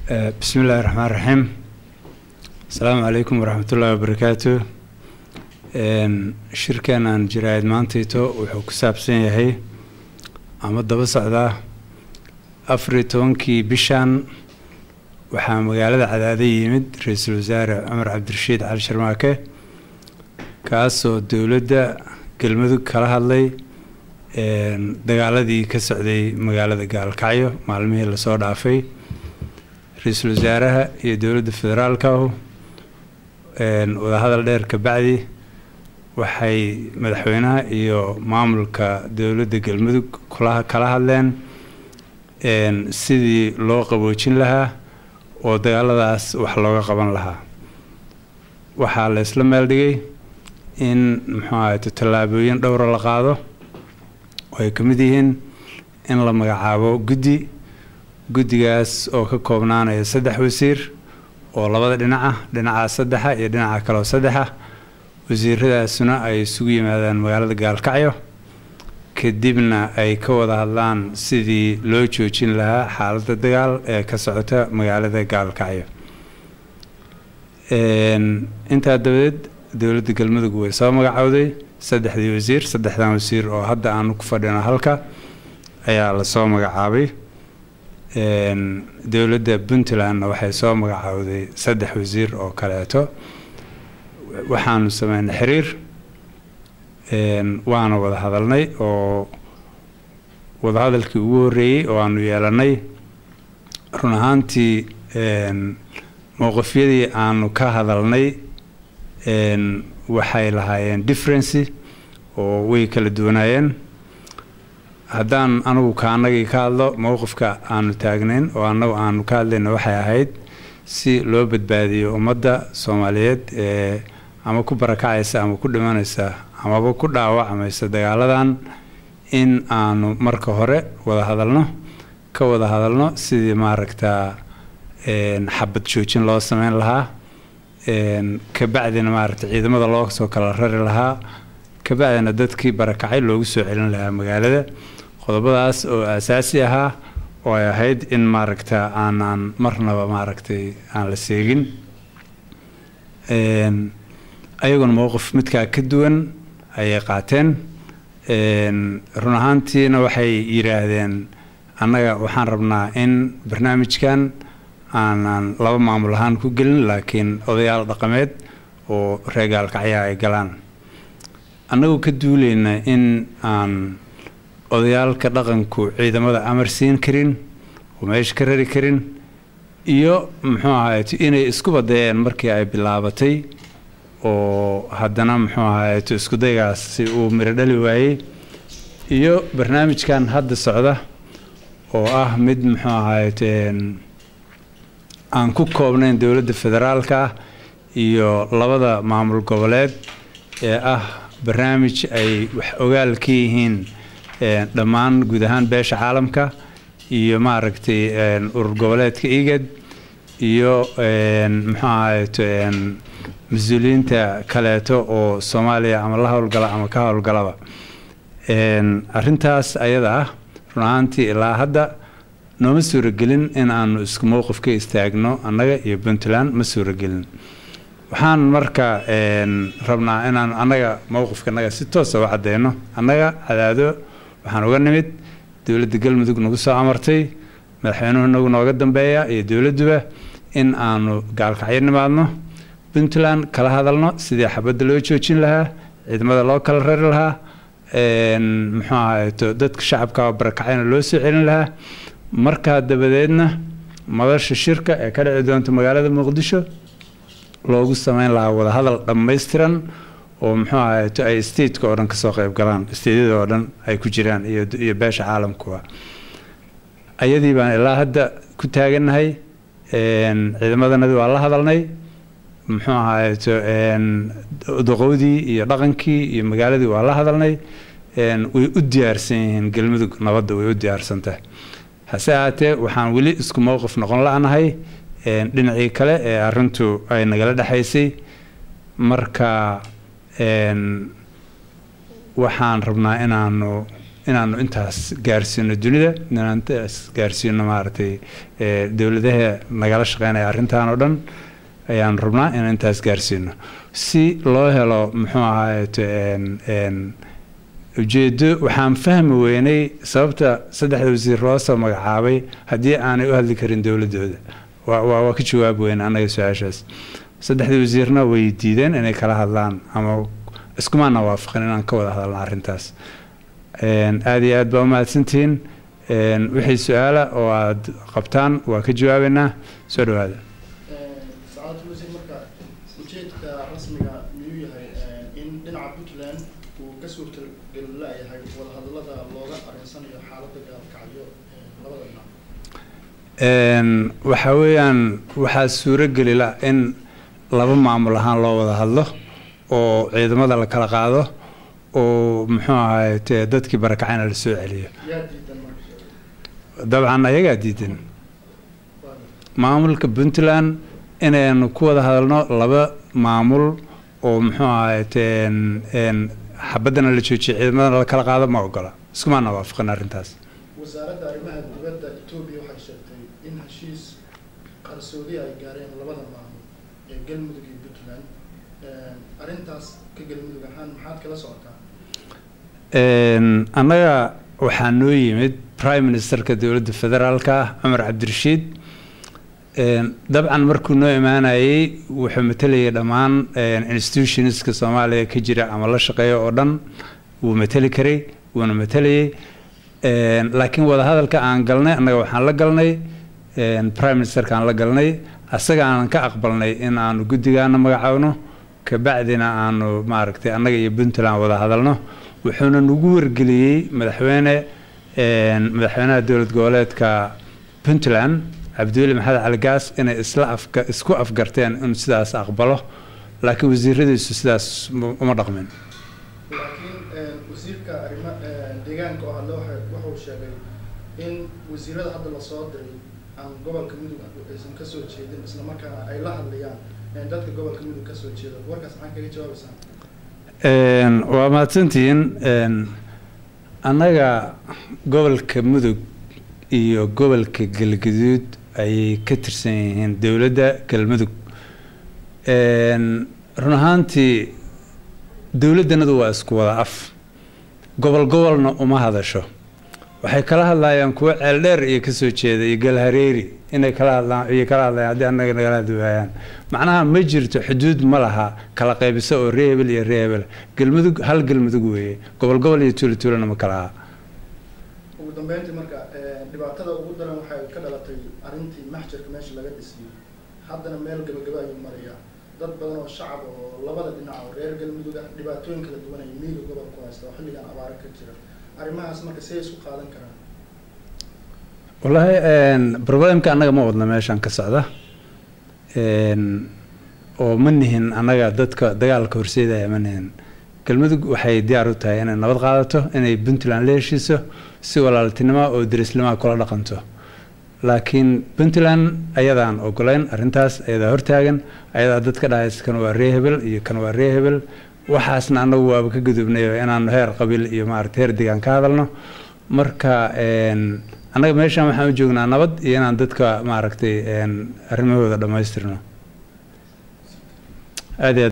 بسم الله الرحمن الرحيم. السلام عليكم ورحمة الله وبركاته. شركة جرايد مانتيتو وحو كسابسين يهي عمد دبس عدا أفريتونكي بشان وحا مقالة عدادي يمد رئيس الوزراء عمر عبد الرشيد علي شرماكي كاسو الدولة كلمدو كالهالي دقالدي كسعدي مقالة قالكايو معلمي اللي صور عافي رئيس الوزراء iyo dawladda federaalka wada hadal dheer ka bacdi waxay madaxweynaha iyo maamulka dawladda galmudug kala hadleen sidii loo qaboojin lahaa oo dagaaladaas wax looga qaban lahaa waxa la isla meel dhigay in tallaabooyin dhowr la qaado oo ay kamid yihiin in la magacaabo guddigaas oo ka koobnaanaya 3 wasiir oo labada dhinaca saddexa iyo dhinaca kale oo saddexa wasiiradaasuna ay isugu yimaadaan magaalada Gaalkacyo kadibna ay ka wada hadlaan sidii loo joojin lahaa xaaladda dagaal ee ka socota magaalada Gaalkacyo inta dawladda galmudug way soo magacawday 3 wasiir 3 wasiir oo hadda aan ku fadhino halka ayaa la soo magacaabay dawladda Puntland waxay soo magacawday 3 wasiir oo kaleeto waxaanu sameynay xiriir waana wada hadalnay oo wada hadalkii ugu horeeyay oo aanu yeelanay run ahaantii mowqifyadii aanu ka hadalnay waxay lahaayeen difference oo way kala duwanaayeen haddaan anigu kaanagii ka hadlo mowqifka aanu taagnayn oo anagu aanu ka hadlayna waxay ahayd si loo badbaadiyo ummadda Soomaaliyeed ama ku barakacaysa ama ku dhimanaysa ama ku dhaawacmaysa dagaaladan in aanu marka hore wada hadalno sidii maaragtaa xabad joojin loo sameyn lahaa ka bacdina maaragtaa ciidamada loo soo kala rari lahaa ka bacdina dadkii barakacay loogu soo celin lahaa magaalada qodobadaas oo asaasi ahaa oo ay ahayd in maaragtaa aan marnaba maaragtay aan la seegin ayaguna mowqif midka ka duwan ay qaateen run ahaantiina waxay yiraahdeen annaga waxaan rabnaa in barnaamijkan aan laba maamul ahaan ku gelin laakiin odayaal dhaqameed oo reer Gaalkacyo ay galaan annagu ka duuleena in aan odayaalka dhaqanku ciidamada amar siin karin oo meesha ka rari karin iyo muxuu ahayd inay isku badayeen markii ay bilaabatay oo haddana muxuu ahayd isku daygaas si uu miro dhali waayay iyo barnaamijkan hadda socda oo ah mid muxuu ahayd aan ku koobnayn dawladda federaalka iyo labada maamul goboleed ee ah barnaamij ay wax ogaal ka yihiin dhammaan guud ahaan beesha caalamka iyo maaragtay urur goboleedka IGAD iyo muxuu ahayd mas'uuliyiinta kaleeto oo Soomaaliya ama la hawlgala ama ka hawlgalaba arrintaas ayada ah run ahaantii ilaa hadda nooma suuragelin in aanu isku mowqif ka istaagno annaga iyo Puntland ma suuragelin waxaan marka rabnaa inaan annaga mowqifkanaga si toos ah u cadeeyno annaga cadaado waxaan uga nimid dawladda galmudug nagu soo amartay madaxweynuhu nagu nooga dambeeya iyo dawladduba in aanu Gaalkacyo nimaadno Puntland kala hadalno sidii xabadda loo joojin lahaa ciidamada loo kala rari lahaa muxuu ahayd dadka shacabka barakacayna loo soo celin lahaa marka dabadeedna madasha shirka ee ka dhici doonta magaalada Muqdisho loogu sameyn lahaa wada hadal dhammaystiran oo muxuu ahayd ay state-ka oo dhan ka soo qayb galaan state-yada oo dhan ay ku jiraan iyo beesha caalamka ayadii baan ilaa hadda ku taaganahay ciidamadana waa la hadalnay muxuu ahayd doqowdii iyo dhaqankii iyo magaaladii waa la hadalnay way u diyaarsan yihiin galmudug nabadda way u diyaarsantahay hase ahaatee waxaan weli isku mowqif noqon la'anahay dhinacii kale ee arrintu ay nagala dhaxaysay marka waxaan rabnaa inaanu inaanu intaas gaarsiino dunida inaan intaas gaarsiino maaragtay dowladaha nagala shaqeynaya arrintan oo dhan ayaan rabnaa in intaas gaarsiino si loo helo muxuu ahaayeeto ujeedo waxaan fahmi weynay sababta saddexda wasiir loo soo magacaabay haddii aanay u hadli karin dowladooda waa ka jawaab weyn anaga su-aashaas saddexda wasiirna way diideen inay kala hadlaan ama iskumaana waafaqin inaan ka wada hadalno arrintaas aad iyo aad baa umahadsantihiin wixii su-aala oo aad qabtaan waa ka jawaabeynaa soo dhawaada saacadda wasiir marka ujeedka rasmiga miyuu yahay in dhinaca Puntland uu ka suurtagal leeyahay wada hadallada looga arinsanayo xaaladda gaalkacyo labada dhinac waxa weeyaan waxaa suurageli la in laba maamul ahaan loo wada hadlo oo ciidamada la kala qaado oo muxuu ahaayee dadkii barakacayna la soo celiyo dabcan ayagaa diidan maamulka Puntland inaynu ku wada hadalno laba maamul oo muxuu ahaayee xabadana la joojiyo ciidamadana la kala qaado ma ogola iskumaana waafaqin arrintaas wasaaradda arrimaha dibadda Itoobiya waxay sheegtay in heshiis qarsoodi ay gaareen labada maamul ee galmudug iyo Puntland arrintaas ka galmudug ahaan maxaad kala socotaa annaga waxaa noo yimid prime ministerka dowladda federaalka Cumar Cabdirashiid dabcan markuu noo imaanayay wuxuu matalayay dhammaan institutionska Soomaaliya ka jira ama la shaqeeyo oo dhan wuu matali karay wuuna matalayay laakiin wada hadalka aan galnay annaga waxaan la galnay prime ministerka aan la galnay asaga aan ka aqbalnay in aanu guddigaana magacaawno ka bacdina aanu maaragtay annaga iyo Puntland wada hadalno wuxuuna nagu wargeliyay madaxweynaha dowlad goboleedka Puntland Cabdiweli Maxamed Cali Gaas inay isku afgarteen in sidaas aqbalo laakiin wasiiradiisu sidaas uma dhaqmin laakiin wasiirka arrimaha deegaanka oo hadda wuxuu sheegay in wasiirada hadda la soo diray aan gobolka mudug aysan ka soo jeedin isla markaana ay la hadlayaan dadka gobolka mudug ka soo jeeda warkaas maxaa kaga jawaabaysaa waa mahadsantihiin annaga gobolka mudug iyo gobolka galgaduud ayay ka tirsan yihiin dowladda galmudug run ahaantii dowladdanadu waa isku wada af gobolna uma hadasho waxay kala hadlayaan kuwa ceeldheer iyo kasoo jeeda iyo galhareeri inay kala hadlayaan haddii annaga nagala hadwaayaan macnaha ma jirto xuduud ma laha kala qaybiso oo reebel iyo reebel galmudug hal galmudug weeye gobol iyo tuulana ma kala aha ugu dambeyntii marka dhibaatada ugu daran waxay ka dhalatay arrintii maxjarka meesha laga dhisay haddana meel gabagaba ayuu marayaa dad badan oo shacab oo labada dhinac oo reer galmudug ah dhibaatooyin kala duwan ay miyiga gobolka ku haysta oo xilligan abaaro ka jira arrimahaas marka si ay isku qaadan karaan wallahi problemka annaga ma wadna meeshan ka socda oo ma nihin annaga dadka dagaalka horseedaya ma nihin galmudug waxay diyaar u tahay inay nabad qaadato inay Puntland la heshiiso si walaaltinimo oo darislimo kula dhaqanto laakiin Puntland ayadaan ogolayn arrintaas ayadaa hortaagan ayadaa dadka dhahaysa kan waa reehebel iyo kan waa reehebel waxaasna annagu waaba ka gudubnay inaanu heer qabiil iyo maaragtay heer deegaan ka hadalno marka annaga meeshan waxaan u joognaa nabad iyo inaan dadka maaragtay arrimahooda dhammaystirno aad